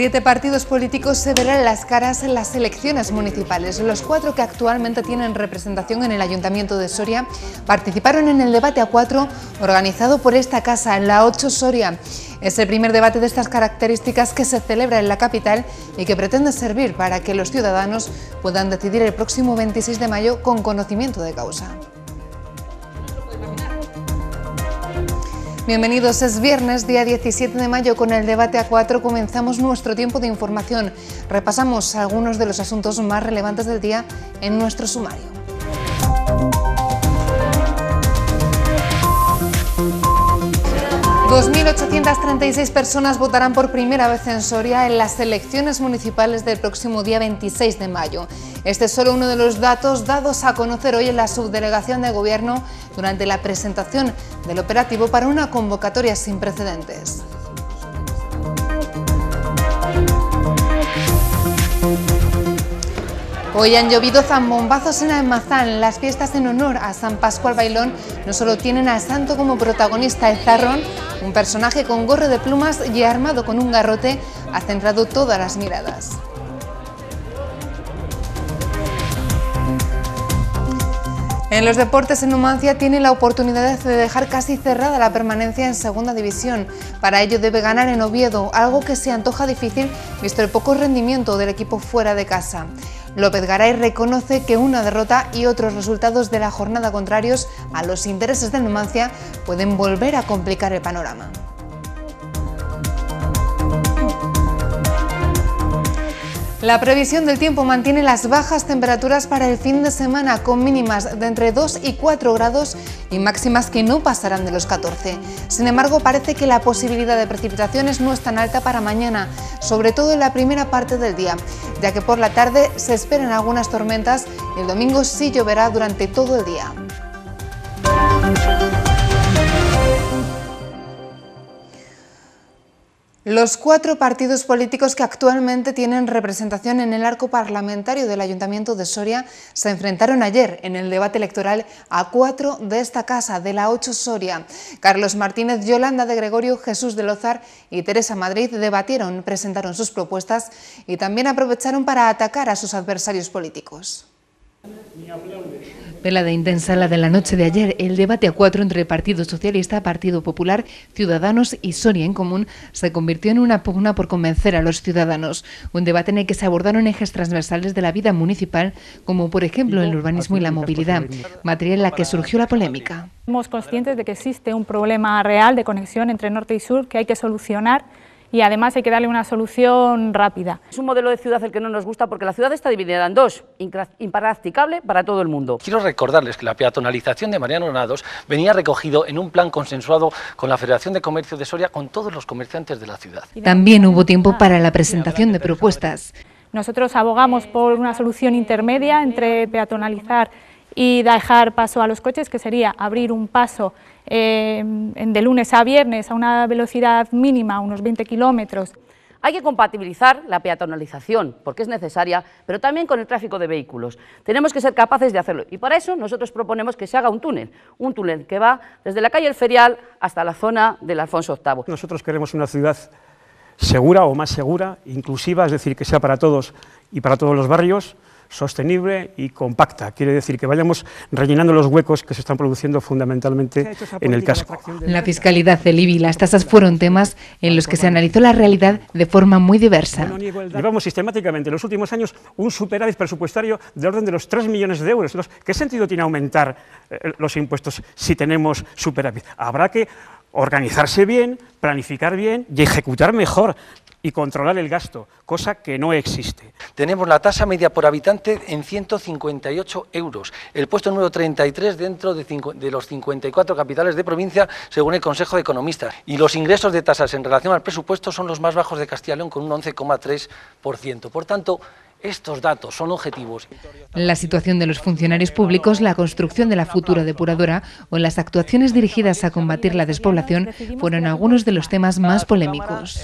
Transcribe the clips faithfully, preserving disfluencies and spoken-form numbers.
Siete partidos políticos se verán las caras en las elecciones municipales. Los cuatro que actualmente tienen representación en el Ayuntamiento de Soria participaron en el debate a cuatro organizado por esta casa, en la ocho Soria. Es el primer debate de estas características que se celebra en la capital y que pretende servir para que los ciudadanos puedan decidir el próximo veintiséis de mayo con conocimiento de causa. Bienvenidos, es viernes, día diecisiete de mayo, con el debate a cuatro comenzamos nuestro tiempo de información. Repasamos algunos de los asuntos más relevantes del día en nuestro sumario. dos mil ochocientas treinta y seis personas votarán por primera vez en Soria en las elecciones municipales del próximo día veintiséis de mayo. Este es solo uno de los datos dados a conocer hoy en la subdelegación de Gobierno durante la presentación del operativo para una convocatoria sin precedentes. Hoy han llovido zambombazos en Almazán. Las fiestas en honor a San Pascual Bailón no solo tienen al santo como protagonista. El Zarrón, un personaje con gorro de plumas y armado con un garrote, ha centrado todas las miradas. En los deportes, en Numancia tiene la oportunidad de dejar casi cerrada la permanencia en Segunda División. Para ello debe ganar en Oviedo, algo que se antoja difícil visto el poco rendimiento del equipo fuera de casa. López Garay reconoce que una derrota y otros resultados de la jornada contrarios a los intereses de Numancia pueden volver a complicar el panorama. La previsión del tiempo mantiene las bajas temperaturas para el fin de semana, con mínimas de entre dos y cuatro grados y máximas que no pasarán de los catorce. Sin embargo, parece que la posibilidad de precipitaciones no es tan alta para mañana, sobre todo en la primera parte del día, ya que por la tarde se esperan algunas tormentas y el domingo sí lloverá durante todo el día. Los cuatro partidos políticos que actualmente tienen representación en el arco parlamentario del Ayuntamiento de Soria se enfrentaron ayer en el debate electoral a cuatro de esta casa, de la ocho Soria. Carlos Martínez, Yolanda de Gregorio, Jesús de Lozar y Teresa Madrid debatieron, presentaron sus propuestas y también aprovecharon para atacar a sus adversarios políticos. Velada intensa la de la noche de ayer. El debate a cuatro entre Partido Socialista, Partido Popular, Ciudadanos y Soria en Común se convirtió en una pugna por convencer a los ciudadanos. Un debate en el que se abordaron ejes transversales de la vida municipal, como por ejemplo el urbanismo y la movilidad, materia en la que surgió la polémica. Somos conscientes de que existe un problema real de conexión entre norte y sur que hay que solucionar, y además hay que darle una solución rápida. Es un modelo de ciudad el que no nos gusta porque la ciudad está dividida en dos, impracticable para todo el mundo. Quiero recordarles que la peatonalización de Mariano Granados venía recogido en un plan consensuado con la Federación de Comercio de Soria, con todos los comerciantes de la ciudad. También hubo tiempo para la presentación de propuestas. Nosotros abogamos por una solución intermedia entre peatonalizar y dejar paso a los coches, que sería abrir un paso eh, de lunes a viernes a una velocidad mínima, unos veinte kilómetros. Hay que compatibilizar la peatonalización, porque es necesaria, pero también con el tráfico de vehículos. Tenemos que ser capaces de hacerlo y para eso nosotros proponemos que se haga un túnel, un túnel que va desde la calle El Ferial hasta la zona del Alfonso octavo. Nosotros queremos una ciudad segura o más segura, inclusiva, es decir, que sea para todos y para todos los barrios, sostenible y compacta. Quiere decir que vayamos rellenando los huecos que se están produciendo fundamentalmente en el casco. La fiscalidad, el I B I y las tasas fueron temas en los que se analizó la realidad de forma muy diversa. Llevamos sistemáticamente en los últimos años un superávit presupuestario de orden de los tres millones de euros. Entonces, ¿qué sentido tiene aumentar eh, los impuestos si tenemos superávit? Habrá que organizarse bien, planificar bien y ejecutar mejor y controlar el gasto, cosa que no existe. Tenemos la tasa media por habitante en ciento cincuenta y ocho euros, el puesto número treinta y tres dentro de, cinco, de los cincuenta y cuatro capitales de provincia, según el Consejo de Economistas. Y los ingresos de tasas en relación al presupuesto son los más bajos de Castilla y León, con un once coma tres por ciento. Por tanto, estos datos son objetivos. La situación de los funcionarios públicos, la construcción de la futura depuradora o las actuaciones dirigidas a combatir la despoblación fueron algunos de los temas más polémicos.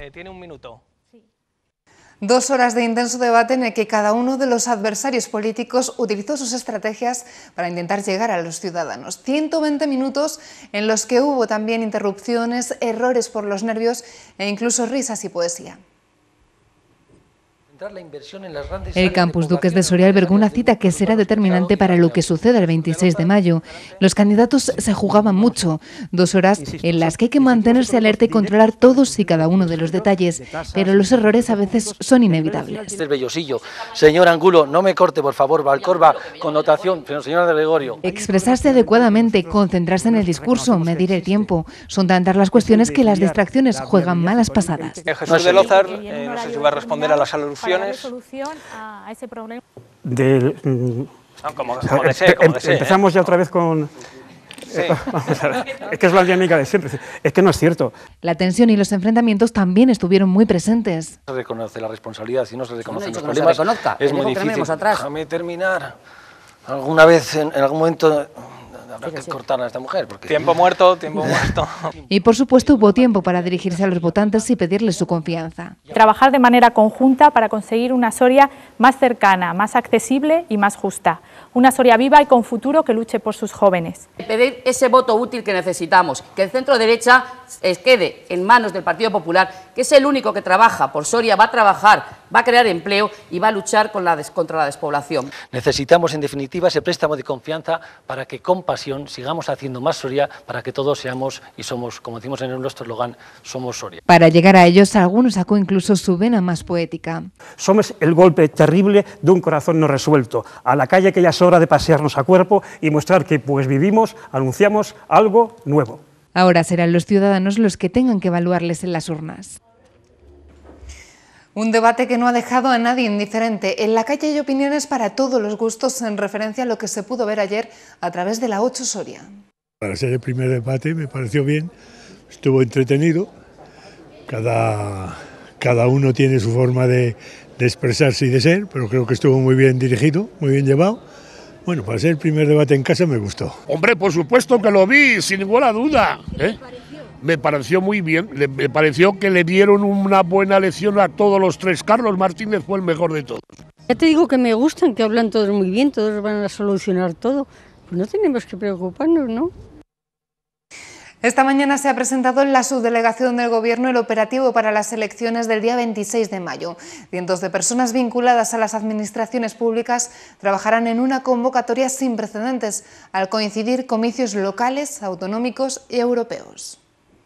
Dos horas de intenso debate en el que cada uno de los adversarios políticos utilizó sus estrategias para intentar llegar a los ciudadanos. ciento veinte minutos en los que hubo también interrupciones, errores por los nervios e incluso risas y poesía. El campus Duques de Soria albergó una cita que será determinante para lo que suceda el veintiséis de mayo. Los candidatos se jugaban mucho, dos horas en las que hay que mantenerse alerta y controlar todos y cada uno de los detalles, pero los errores a veces son inevitables. Este es vellosillo. Señor Angulo, no me corte, por favor, Valcorba, connotación, pero señora de Gregorio. Expresarse adecuadamente, concentrarse en el discurso, medir el tiempo. Son tantas las cuestiones que las distracciones juegan malas pasadas. Jesús de Lózar, eh, no sé si va a responder a las alusiones. A ese problema. De, no, como, como desee, como desee, empezamos ¿eh? ya otra vez con... Sí. Vamos a ver, es que es la dinámica de siempre, es que no es cierto. La tensión y los enfrentamientos también estuvieron muy presentes. Se reconoce la responsabilidad, si no se reconocen no los problemas, no es muy difícil. Déjame terminar. Alguna vez, en, en algún momento... Habrá que cortar a esta mujer. Porque... Tiempo muerto, tiempo muerto. Y por supuesto hubo tiempo para dirigirse a los votantes y pedirles su confianza. Trabajar de manera conjunta para conseguir una Soria más cercana, más accesible y más justa. Una Soria viva y con futuro que luche por sus jóvenes. Pedir ese voto útil que necesitamos, que el centro derecha quede en manos del Partido Popular, que es el único que trabaja por Soria, va a trabajar, va a crear empleo y va a luchar con la des contra la despoblación. Necesitamos, en definitiva, ese préstamo de confianza para que con pasión sigamos haciendo más Soria, para que todos seamos y somos, como decimos en nuestro eslogan, somos Soria. Para llegar a ellos, algunos sacó incluso su vena más poética. Somos el golpe terrible de un corazón no resuelto. A la calle que ya es hora de pasearnos a cuerpo y mostrar que pues vivimos, anunciamos algo nuevo. Ahora serán los ciudadanos los que tengan que evaluarles en las urnas. Un debate que no ha dejado a nadie indiferente. En la calle hay opiniones para todos los gustos en referencia a lo que se pudo ver ayer a través de la ocho Soria. Para ser el primer debate me pareció bien, estuvo entretenido, cada, cada uno tiene su forma de, de expresarse y de ser, pero creo que estuvo muy bien dirigido, muy bien llevado. Bueno, para ser el primer debate en casa me gustó. Hombre, por supuesto que lo vi, sin ninguna duda, ¿eh? Me pareció muy bien, me pareció que le dieron una buena lección a todos los tres. Carlos Martínez fue el mejor de todos. Ya te digo que me gustan, que hablan todos muy bien, todos van a solucionar todo. Pues no tenemos que preocuparnos, ¿no? Esta mañana se ha presentado en la subdelegación del Gobierno el operativo para las elecciones del día veintiséis de mayo. Cientos de personas vinculadas a las administraciones públicas trabajarán en una convocatoria sin precedentes al coincidir comicios locales, autonómicos y europeos.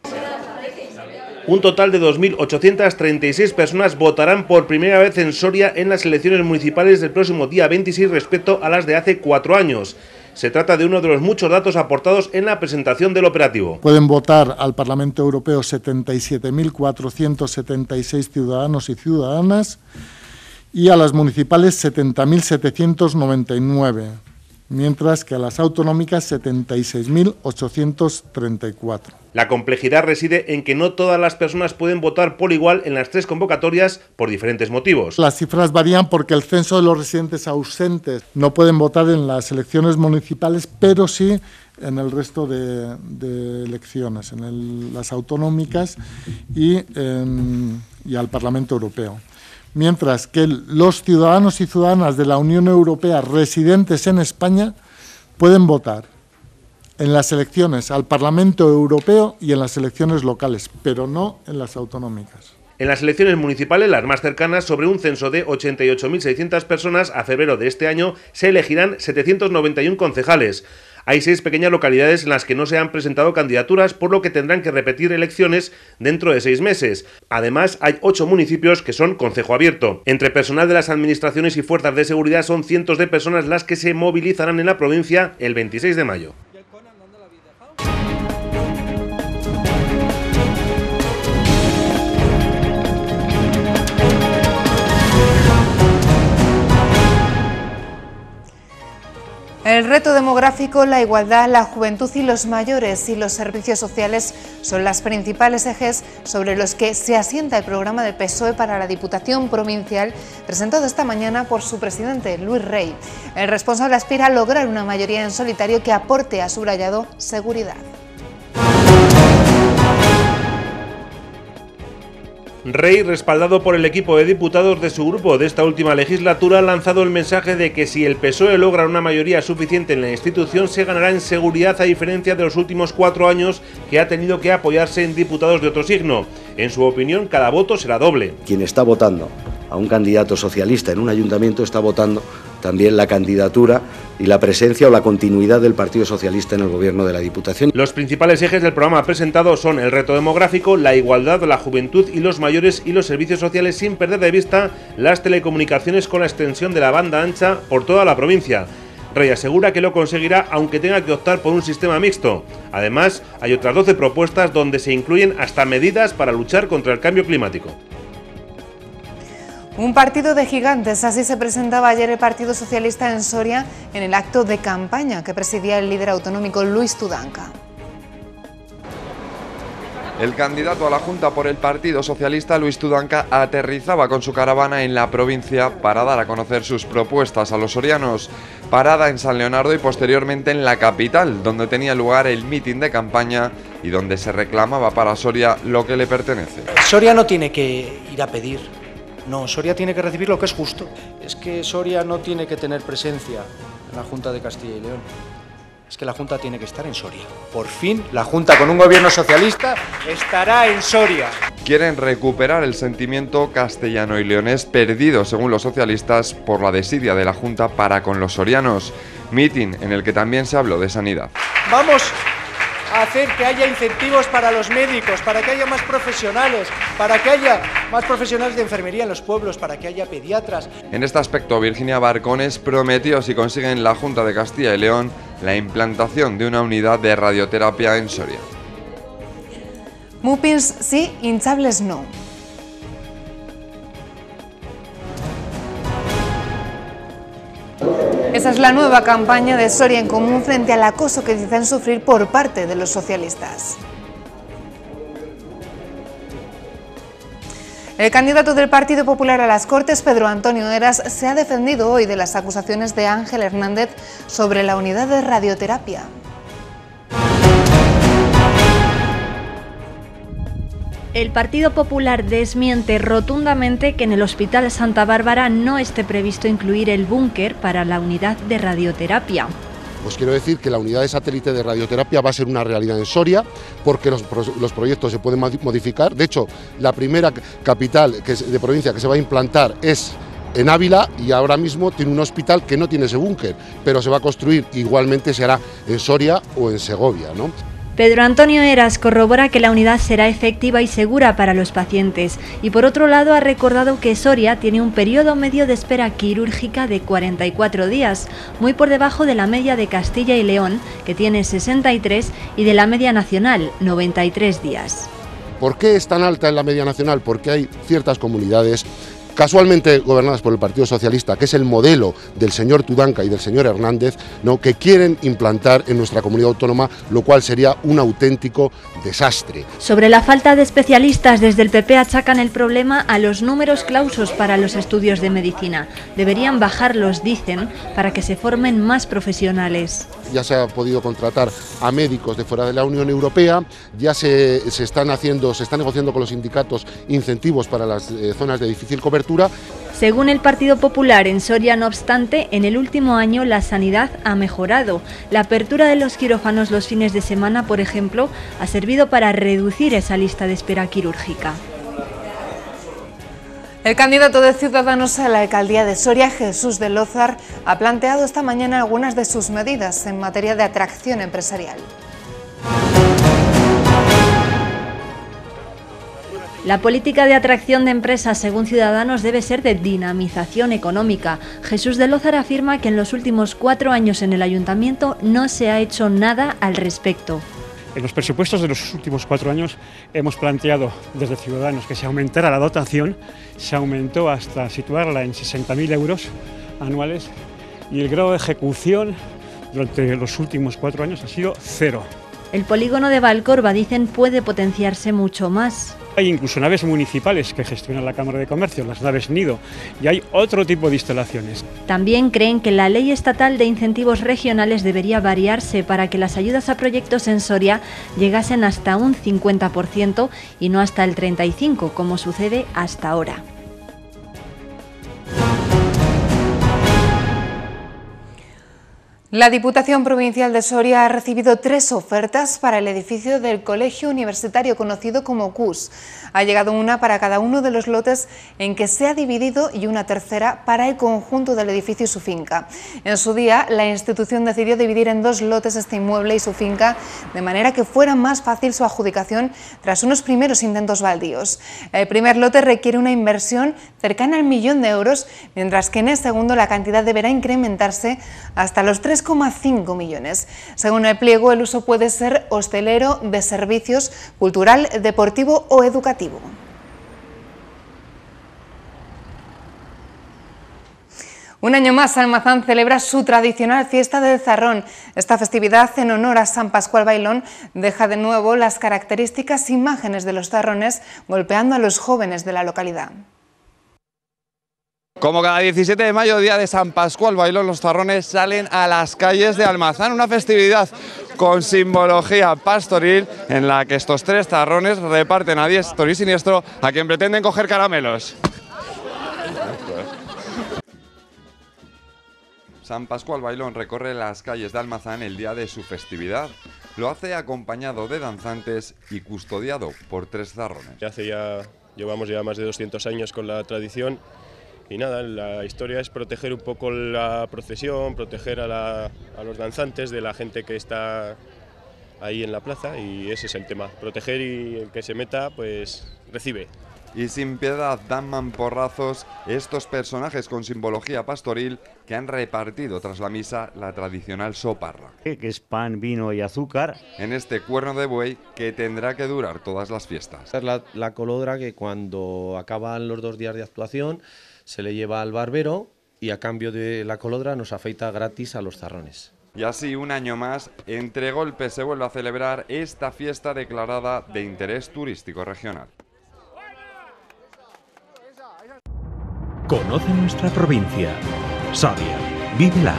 Un total de dos mil ochocientas treinta y seis personas votarán por primera vez en Soria en las elecciones municipales del próximo día veintiséis respecto a las de hace cuatro años. Se trata de uno de los muchos datos aportados en la presentación del operativo. Pueden votar al Parlamento Europeo setenta y siete mil cuatrocientos setenta y seis ciudadanos y ciudadanas y a las municipales setenta mil setecientos noventa y nueve, mientras que a las autonómicas setenta y seis mil ochocientos treinta y cuatro. La complejidad reside en que no todas las personas pueden votar por igual en las tres convocatorias por diferentes motivos. Las cifras varían porque el censo de los residentes ausentes no pueden votar en las elecciones municipales, pero sí en el resto de, de elecciones, en el, las autonómicas y, en, y al Parlamento Europeo. Mientras que los ciudadanos y ciudadanas de la Unión Europea residentes en España pueden votar en las elecciones al Parlamento Europeo y en las elecciones locales, pero no en las autonómicas. En las elecciones municipales, las más cercanas, sobre un censo de ochenta y ocho mil seiscientas personas, a febrero de este año se elegirán setecientos noventa y uno concejales. Hay seis pequeñas localidades en las que no se han presentado candidaturas, por lo que tendrán que repetir elecciones dentro de seis meses. Además, hay ocho municipios que son concejo abierto. Entre personal de las administraciones y fuerzas de seguridad son cientos de personas las que se movilizarán en la provincia el veintiséis de mayo. El reto demográfico, la igualdad, la juventud y los mayores y los servicios sociales son los principales ejes sobre los que se asienta el programa del P S O E para la Diputación Provincial, presentado esta mañana por su presidente, Luis Rey. El responsable aspira a lograr una mayoría en solitario que aporte, a subrayado, seguridad. Rey, respaldado por el equipo de diputados de su grupo de esta última legislatura, ha lanzado el mensaje de que si el P S O E logra una mayoría suficiente en la institución, se ganará en seguridad, a diferencia de los últimos cuatro años que ha tenido que apoyarse en diputados de otro signo. En su opinión, cada voto será doble. Quien está votando a un candidato socialista en un ayuntamiento está votando también la candidatura y la presencia o la continuidad del Partido Socialista en el gobierno de la Diputación. Los principales ejes del programa presentado son el reto demográfico, la igualdad, la juventud y los mayores y los servicios sociales, sin perder de vista las telecomunicaciones con la extensión de la banda ancha por toda la provincia. Rey asegura que lo conseguirá aunque tenga que optar por un sistema mixto. Además, hay otras doce propuestas donde se incluyen hasta medidas para luchar contra el cambio climático. Un partido de gigantes, así se presentaba ayer el Partido Socialista en Soria en el acto de campaña que presidía el líder autonómico Luis Tudanca. El candidato a la Junta por el Partido Socialista, Luis Tudanca, aterrizaba con su caravana en la provincia para dar a conocer sus propuestas a los sorianos. Parada en San Leonardo y posteriormente en la capital, donde tenía lugar el mitin de campaña y donde se reclamaba para Soria lo que le pertenece. Soria no tiene que ir a pedir, no, Soria tiene que recibir lo que es justo. Es que Soria no tiene que tener presencia en la Junta de Castilla y León. Es que la Junta tiene que estar en Soria. Por fin, la Junta con un gobierno socialista estará en Soria. Quieren recuperar el sentimiento castellano y leonés perdido, según los socialistas, por la desidia de la Junta para con los sorianos. Mitin en el que también se habló de sanidad. Vamos a hacer que haya incentivos para los médicos, para que haya más profesionales, para que haya más profesionales de enfermería en los pueblos, para que haya pediatras. En este aspecto, Virginia Barcones prometió, si consiguen la Junta de Castilla y León, la implantación de una unidad de radioterapia en Soria. Mupins sí, hinchables no. Esa es la nueva campaña de Soria en Común frente al acoso que dicen sufrir por parte de los socialistas. El candidato del Partido Popular a las Cortes, Pedro Antonio Heras, se ha defendido hoy de las acusaciones de Ángel Hernández sobre la unidad de radioterapia. El Partido Popular desmiente rotundamente que en el Hospital Santa Bárbara no esté previsto incluir el búnker para la unidad de radioterapia. Pues quiero decir que la unidad de satélite de radioterapia va a ser una realidad en Soria, porque los, los proyectos se pueden modificar. De hecho, la primera capital que es de provincia que se va a implantar es en Ávila y ahora mismo tiene un hospital que no tiene ese búnker, pero se va a construir, igualmente será en Soria o en Segovia, ¿no? Pedro Antonio Heras corrobora que la unidad será efectiva y segura para los pacientes y por otro lado ha recordado que Soria tiene un periodo medio de espera quirúrgica de cuarenta y cuatro días, muy por debajo de la media de Castilla y León, que tiene sesenta y tres, y de la media nacional, noventa y tres días. ¿Por qué es tan alta en la media nacional? Porque hay ciertas comunidades casualmente gobernadas por el Partido Socialista, que es el modelo del señor Tudanca y del señor Hernández, ¿no?, que quieren implantar en nuestra comunidad autónoma, lo cual sería un auténtico desastre. Sobre la falta de especialistas, desde el P P achacan el problema a los números clausos para los estudios de medicina. Deberían bajarlos, dicen, para que se formen más profesionales. Ya se ha podido contratar a médicos de fuera de la Unión Europea, ya se, se están haciendo, se están negociando con los sindicatos incentivos para las eh, zonas de difícil cobertura. Según el Partido Popular, en Soria, no obstante, en el último año la sanidad ha mejorado. La apertura de los quirófanos los fines de semana, por ejemplo, ha servido para reducir esa lista de espera quirúrgica. El candidato de Ciudadanos a la alcaldía de Soria, Jesús de Lózar, ha planteado esta mañana algunas de sus medidas en materia de atracción empresarial. La política de atracción de empresas, según Ciudadanos, debe ser de dinamización económica. Jesús de Lózar afirma que en los últimos cuatro años en el ayuntamiento no se ha hecho nada al respecto. En los presupuestos de los últimos cuatro años hemos planteado desde Ciudadanos que se aumentara la dotación, se aumentó hasta situarla en sesenta mil euros anuales y el grado de ejecución durante los últimos cuatro años ha sido cero. El polígono de Valcorba, dicen, puede potenciarse mucho más. Hay incluso naves municipales que gestionan la Cámara de Comercio, las naves Nido, y hay otro tipo de instalaciones. También creen que la ley estatal de incentivos regionales debería variarse para que las ayudas a proyectos en Soria llegasen hasta un cincuenta por ciento y no hasta el treinta y cinco por ciento, como sucede hasta ahora. La Diputación Provincial de Soria ha recibido tres ofertas para el edificio del colegio universitario conocido como C U S. Ha llegado una para cada uno de los lotes en que se ha dividido y una tercera para el conjunto del edificio y su finca. En su día, la institución decidió dividir en dos lotes este inmueble y su finca, de manera que fuera más fácil su adjudicación tras unos primeros intentos baldíos. El primer lote requiere una inversión cercana al millón de euros, mientras que en el segundo la cantidad deberá incrementarse hasta los tres coma cinco millones. Según el pliego, el uso puede ser hostelero, de servicios, cultural, deportivo o educativo. Un año más, Almazán celebra su tradicional fiesta del Zarrón. Esta festividad, en honor a San Pascual Bailón, deja de nuevo las características imágenes de los zarrones golpeando a los jóvenes de la localidad. Como cada diecisiete de mayo, día de San Pascual Bailón, los zarrones salen a las calles de Almazán, una festividad con simbología pastoril en la que estos tres zarrones reparten a diestro y siniestro a quien pretenden coger caramelos. San Pascual Bailón recorre las calles de Almazán el día de su festividad. Lo hace acompañado de danzantes y custodiado por tres zarrones. Hace ya, llevamos ya más de doscientos años con la tradición. Y nada, la historia es proteger un poco la procesión, proteger a, la, a los danzantes de la gente que está ahí en la plaza, y ese es el tema, proteger, y el que se meta pues recibe. Y sin piedad dan mamporrazos estos personajes con simbología pastoril que han repartido tras la misa la tradicional soparra. Que es pan, vino y azúcar. En este cuerno de buey que tendrá que durar todas las fiestas. Es la, la colodra que cuando acaban los dos días de actuación se le lleva al barbero y a cambio de la colodra nos afeita gratis a los zarrones. Y así, un año más, entre golpes se vuelve a celebrar esta fiesta declarada de interés turístico regional. Conoce nuestra provincia. Soria, vívela.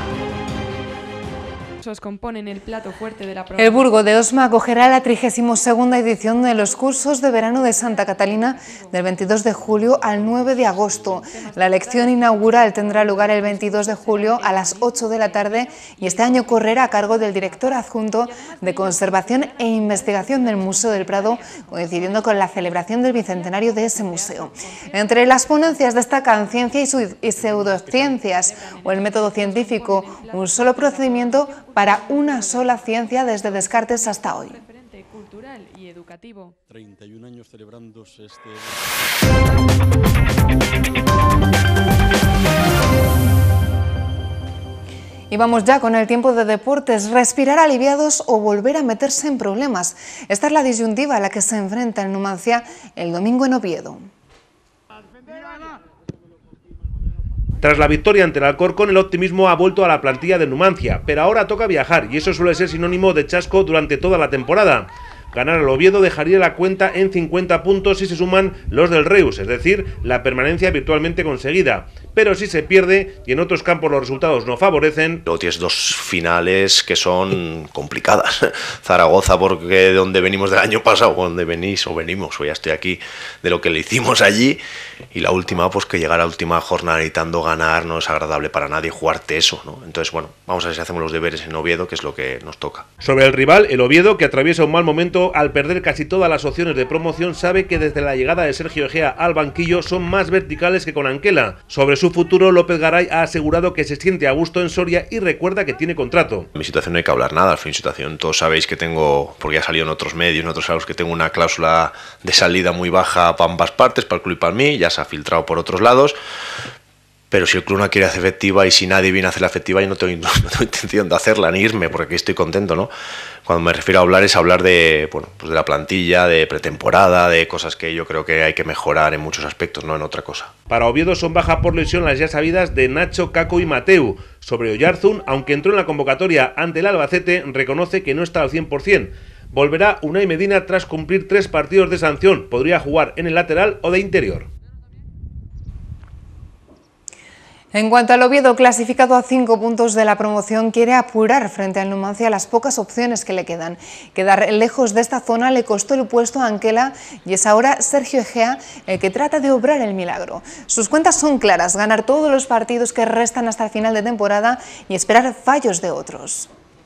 Componen el plato fuerte de la provincia. El Burgo de Osma acogerá la trigésima segunda edición de los cursos de verano de Santa Catalina del veintidós de julio al nueve de agosto. La lección inaugural tendrá lugar el veintidós de julio a las ocho de la tarde y este año correrá a cargo del director adjunto de Conservación e Investigación del Museo del Prado, coincidiendo con la celebración del bicentenario de ese museo. Entre las ponencias destacan ciencia y, y pseudociencias o el método científico, un solo procedimiento para una sola ciencia desde Descartes hasta hoy. Referente cultural y educativo. treinta y un años celebrándose este... Y vamos ya con el tiempo de deportes. Respirar aliviados o volver a meterse en problemas. Esta es la disyuntiva a la que se enfrenta el Numancia el domingo en Oviedo. Tras la victoria ante el Alcorcón, el optimismo ha vuelto a la plantilla de Numancia, pero ahora toca viajar y eso suele ser sinónimo de chasco durante toda la temporada. Ganar al Oviedo dejaría la cuenta en cincuenta puntos si se suman los del Reus, es decir, la permanencia virtualmente conseguida. Pero si se pierde y en otros campos los resultados no favorecen... Luego tienes dos finales que son complicadas. Zaragoza, porque de donde venimos del año pasado, o donde venís o venimos, o ya estoy aquí, de lo que le hicimos allí. Y la última, pues que llegar a la última jornada necesitando ganar no es agradable para nadie jugarte eso, ¿no? Entonces, bueno, vamos a ver si hacemos los deberes en Oviedo, que es lo que nos toca. Sobre el rival, el Oviedo, que atraviesa un mal momento al perder casi todas las opciones de promoción, sabe que desde la llegada de Sergio Egea al banquillo son más verticales que con Anquela. Sobre su futuro, López Garay ha asegurado que se siente a gusto en Soria y recuerda que tiene contrato. En mi situación no hay que hablar nada, al fin, mi situación todos sabéis que tengo, porque ha salido en otros medios, en otros lados, que tengo una cláusula de salida muy baja para ambas partes, para el club y para mí, ya se ha filtrado por otros lados. Pero si el club no quiere hacer efectiva y si nadie viene a hacerla efectiva, yo no tengo, no tengo intención de hacerla ni irme, porque aquí estoy contento, ¿no? Cuando me refiero a hablar es hablar de, bueno, pues de la plantilla, de pretemporada, de cosas que yo creo que hay que mejorar en muchos aspectos, no en otra cosa. Para Oviedo son baja por lesión las ya sabidas de Nacho, Caco y Mateu. Sobre Oyarzún, aunque entró en la convocatoria ante el Albacete, reconoce que no está al cien por cien. Volverá Unai Medina tras cumplir tres partidos de sanción. Podría jugar en el lateral o de interior. En cuanto al Oviedo, clasificado a cinco puntos de la promoción, quiere apurar frente al Numancia las pocas opciones que le quedan. Quedar lejos de esta zona le costó el puesto a Anquela y es ahora Sergio Egea el que trata de obrar el milagro. Sus cuentas son claras: ganar todos los partidos que restan hasta el final de temporada y esperar fallos de otros.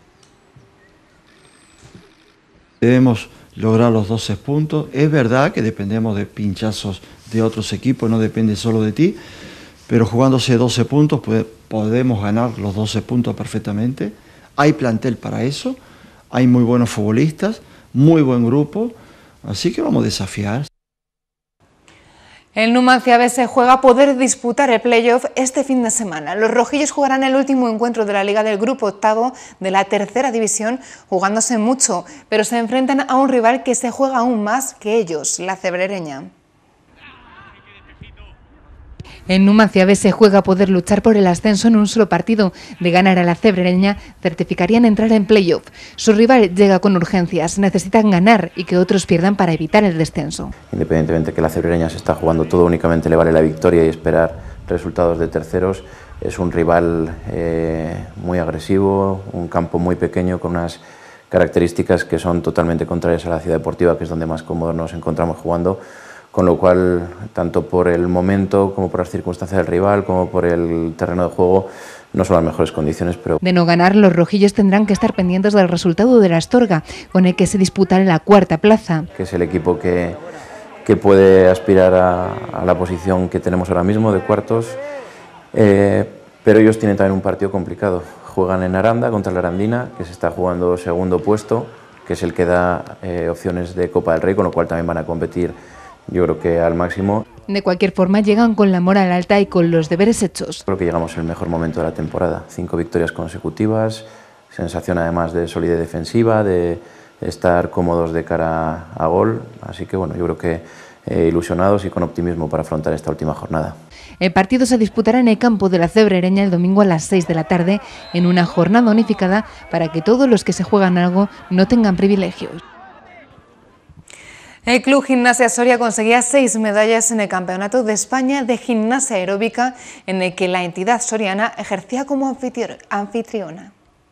Debemos lograr los doce puntos. Es verdad que dependemos de pinchazos de otros equipos, no depende solo de ti. Pero jugándose doce puntos podemos ganar los doce puntos perfectamente. Hay plantel para eso, hay muy buenos futbolistas, muy buen grupo, así que vamos a desafiar. El Numancia B se juega a poder disputar el playoff este fin de semana. Los rojillos jugarán el último encuentro de la Liga del Grupo Octavo de la tercera división, jugándose mucho, pero se enfrentan a un rival que se juega aún más que ellos, la Cebrereña. El Numancia B se juega a poder luchar por el ascenso en un solo partido. De ganar a la Cebrereña, certificarían entrar en playoff. Su rival llega con urgencias, necesitan ganar y que otros pierdan para evitar el descenso. Independientemente que la Cebrereña se está jugando todo, únicamente le vale la victoria y esperar resultados de terceros. Es un rival eh, muy agresivo, un campo muy pequeño con unas características que son totalmente contrarias a la Ciudad Deportiva, que es donde más cómodos nos encontramos jugando. Con lo cual, tanto por el momento, como por las circunstancias del rival, como por el terreno de juego, no son las mejores condiciones. Pero de no ganar, los rojillos tendrán que estar pendientes del resultado de la Astorga, con el que se disputará la cuarta plaza. Que es el equipo que, que puede aspirar a, a la posición que tenemos ahora mismo, de cuartos, eh, pero ellos tienen también un partido complicado. Juegan en Aranda contra la Arandina, que se está jugando segundo puesto, que es el que da eh, opciones de Copa del Rey, con lo cual también van a competir, yo creo que al máximo. De cualquier forma, llegan con la moral alta y con los deberes hechos. Creo que llegamos en el mejor momento de la temporada. Cinco victorias consecutivas, sensación además de solidez defensiva, de estar cómodos de cara a gol. Así que bueno, yo creo que eh, ilusionados y con optimismo para afrontar esta última jornada. El partido se disputará en el campo de la Cebrereña el domingo a las seis de la tarde, en una jornada unificada para que todos los que se juegan algo no tengan privilegios. El Club Gimnasia Soria conseguía seis medallas en el Campeonato de España de Gimnasia Aeróbica, en el que la entidad soriana ejercía como anfitriona.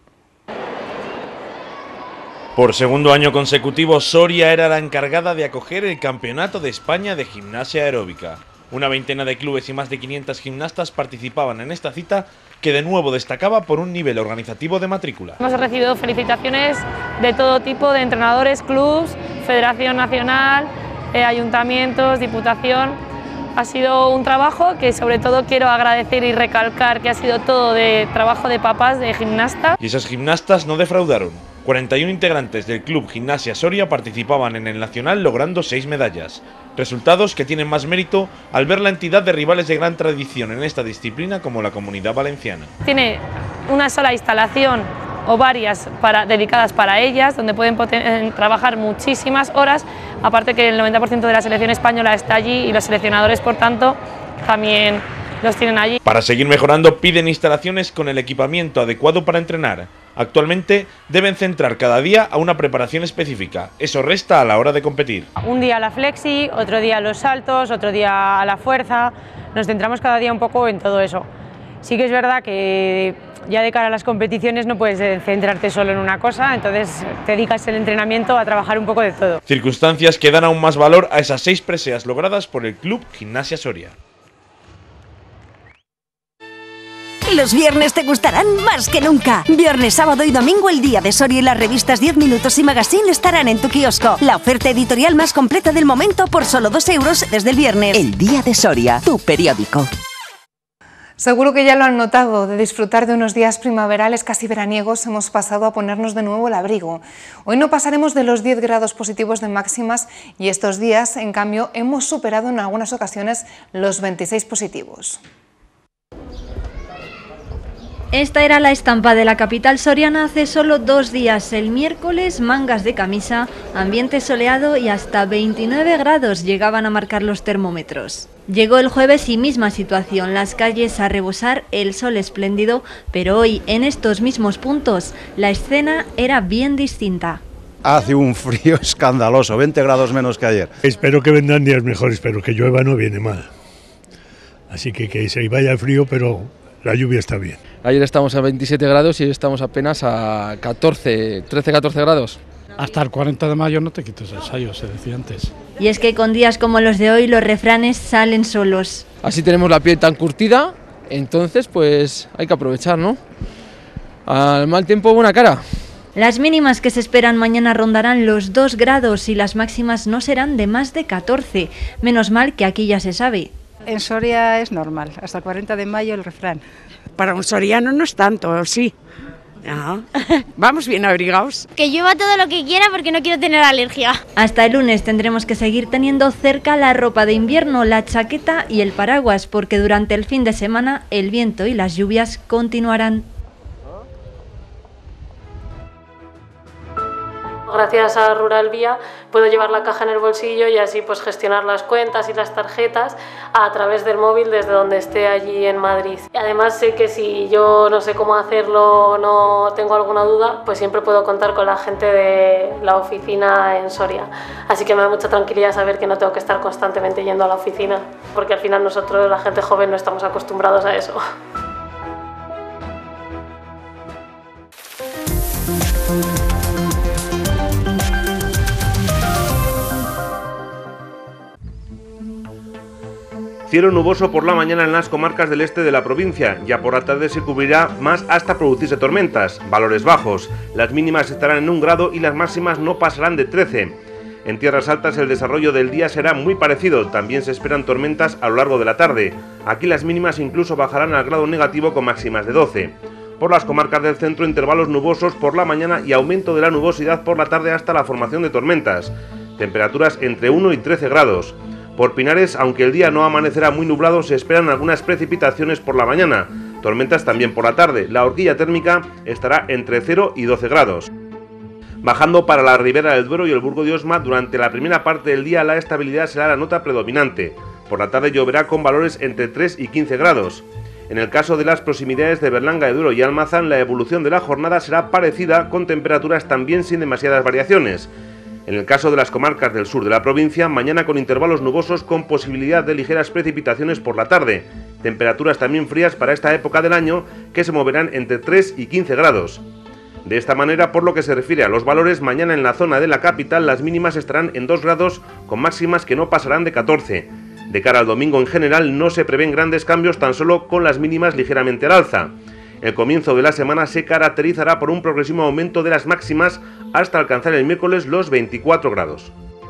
Por segundo año consecutivo, Soria era la encargada de acoger el Campeonato de España de Gimnasia Aeróbica. Una veintena de clubes y más de quinientas gimnastas participaban en esta cita, que de nuevo destacaba por un nivel organizativo de matrícula. Hemos recibido felicitaciones de todo tipo, de entrenadores, clubs, Federación Nacional, eh, ayuntamientos, diputación. Ha sido un trabajo que sobre todo quiero agradecer y recalcar que ha sido todo de trabajo de papás, de gimnasta. Y esas gimnastas no defraudaron. cuarenta y uno integrantes del Club Gimnasia Soria participaban en el Nacional logrando seis medallas. Resultados que tienen más mérito al ver la entidad de rivales de gran tradición en esta disciplina como la Comunidad Valenciana. Tiene una sola instalación o varias para, dedicadas para ellas, donde pueden trabajar muchísimas horas, aparte que el noventa por ciento de la selección española está allí y los seleccionadores, por tanto, también los tienen allí. Para seguir mejorando, piden instalaciones con el equipamiento adecuado para entrenar. Actualmente deben centrar cada día a una preparación específica, eso resta a la hora de competir. Un día a la flexi, otro día a los saltos, otro día a la fuerza, nos centramos cada día un poco en todo eso. Sí que es verdad que ya de cara a las competiciones no puedes centrarte solo en una cosa, entonces te dedicas el entrenamiento a trabajar un poco de todo. Circunstancias que dan aún más valor a esas seis preseas logradas por el Club Gimnasia Soria. Los viernes te gustarán más que nunca. Viernes, sábado y domingo, el día de Soria y las revistas diez minutos y Magazine estarán en tu kiosco. La oferta editorial más completa del momento por solo dos euros desde el viernes. El día de Soria, tu periódico. Seguro que ya lo han notado, de disfrutar de unos días primaverales casi veraniegos hemos pasado a ponernos de nuevo el abrigo. Hoy no pasaremos de los diez grados positivos de máximas y estos días, en cambio, hemos superado en algunas ocasiones los veintiséis positivos. Esta era la estampa de la capital soriana hace solo dos días. El miércoles, mangas de camisa, ambiente soleado y hasta veintinueve grados llegaban a marcar los termómetros. Llegó el jueves y misma situación, las calles a rebosar, el sol espléndido, pero hoy, en estos mismos puntos, la escena era bien distinta. Hace un frío escandaloso, veinte grados menos que ayer. Espero que vendrán días mejores, pero que llueva no viene mal. Así que que se vaya el frío, pero la lluvia está bien. Ayer estamos a veintisiete grados y hoy estamos apenas a catorce, trece, catorce grados. Hasta el cuarenta de mayo no te quites el sayo, se decía antes. Y es que con días como los de hoy los refranes salen solos. Así tenemos la piel tan curtida, entonces pues hay que aprovechar, ¿no? Al mal tiempo buena cara. Las mínimas que se esperan mañana rondarán los dos grados y las máximas no serán de más de catorce. Menos mal que aquí ya se sabe. En Soria es normal, hasta el cuarenta de mayo el refrán. Para un soriano no es tanto, sí. Ajá. Vamos bien abrigados. Que llueva todo lo que quiera porque no quiero tener alergia. Hasta el lunes tendremos que seguir teniendo cerca la ropa de invierno, la chaqueta y el paraguas, porque durante el fin de semana el viento y las lluvias continuarán. Gracias a Rural Vía puedo llevar la caja en el bolsillo y así pues gestionar las cuentas y las tarjetas a través del móvil desde donde esté allí en Madrid. Y además sé que si yo no sé cómo hacerlo o no tengo alguna duda, pues siempre puedo contar con la gente de la oficina en Soria. Así que me da mucha tranquilidad saber que no tengo que estar constantemente yendo a la oficina, porque al final nosotros, la gente joven, no estamos acostumbrados a eso. Cielo nuboso por la mañana en las comarcas del este de la provincia, ya por la tarde se cubrirá más hasta producirse tormentas, valores bajos, las mínimas estarán en un grado y las máximas no pasarán de trece. En tierras altas el desarrollo del día será muy parecido, también se esperan tormentas a lo largo de la tarde, aquí las mínimas incluso bajarán al grado negativo con máximas de doce. Por las comarcas del centro intervalos nubosos por la mañana y aumento de la nubosidad por la tarde hasta la formación de tormentas, temperaturas entre uno y trece grados. Por Pinares, aunque el día no amanecerá muy nublado, se esperan algunas precipitaciones por la mañana, tormentas también por la tarde. La horquilla térmica estará entre cero y doce grados. Bajando para la Ribera del Duero y el Burgo de Osma, durante la primera parte del día la estabilidad será la nota predominante. Por la tarde lloverá con valores entre tres y quince grados. En el caso de las proximidades de Berlanga de Duero y Almazán, la evolución de la jornada será parecida, con temperaturas también sin demasiadas variaciones. En el caso de las comarcas del sur de la provincia, mañana con intervalos nubosos con posibilidad de ligeras precipitaciones por la tarde. Temperaturas también frías para esta época del año que se moverán entre tres y quince grados. De esta manera, por lo que se refiere a los valores, mañana en la zona de la capital las mínimas estarán en dos grados con máximas que no pasarán de catorce. De cara al domingo en general no se prevén grandes cambios, tan solo con las mínimas ligeramente al alza. El comienzo de la semana se caracterizará por un progresivo aumento de las máximas hasta alcanzar el miércoles los veinticuatro grados.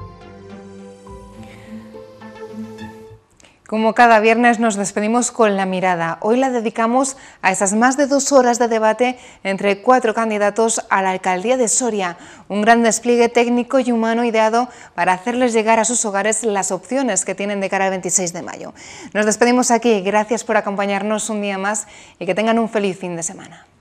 Como cada viernes nos despedimos con la mirada. Hoy la dedicamos a esas más de dos horas de debate entre cuatro candidatos a la alcaldía de Soria. Un gran despliegue técnico y humano ideado para hacerles llegar a sus hogares las opciones que tienen de cara al veintiséis de mayo. Nos despedimos aquí. Gracias por acompañarnos un día más y que tengan un feliz fin de semana.